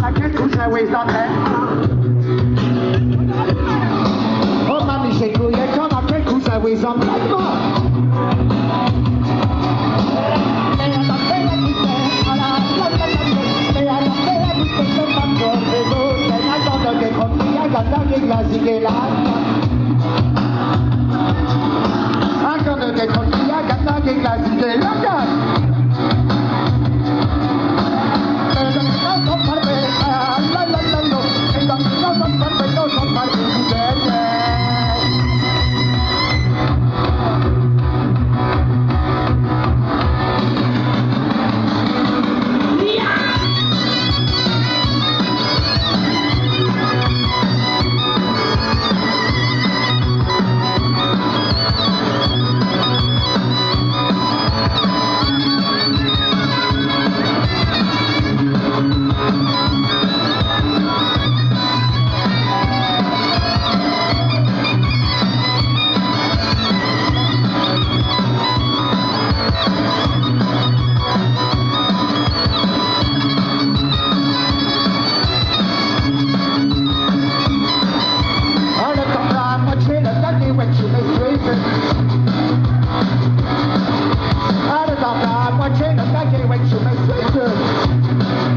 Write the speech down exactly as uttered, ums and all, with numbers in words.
à quel coup ça oui ça fait. Oh mamie c'est cool, et quand à quel coup ça oui ça fait. Ancora che continua a cantare che classi che la Watching the